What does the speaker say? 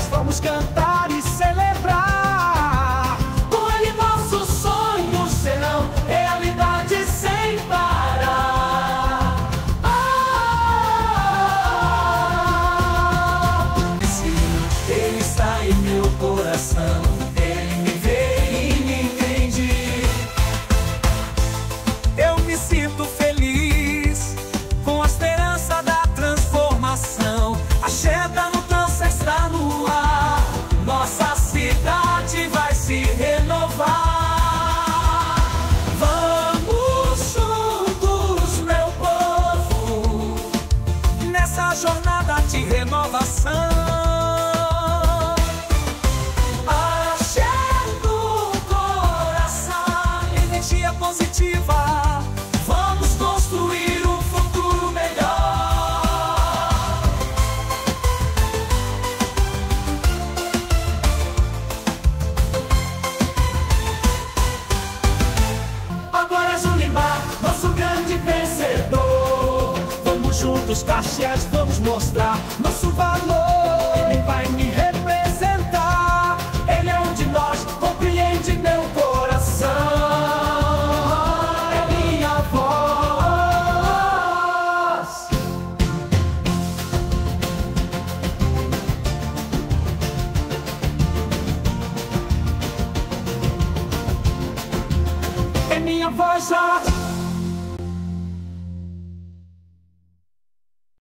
nós vamos cantar e celebrar. Com Ele nossos sonhos serão realidade sem parar. Ele está em meu coração, Ele me vê e me entende. Eu me sinto feliz com a esperança da transformação. A Cheta Mudança está no ar, nossa cidade vai se renovar. Vamos juntos, meu povo, nessa jornada de renovação. Positiva, vamos construir um futuro melhor. Agora é Junimar, nosso grande vencedor. Vamos juntos, Caxias, vamos mostrar nosso valor. Ele vai me representar, Ele é um de nós, compreende meu coração. Minha voz já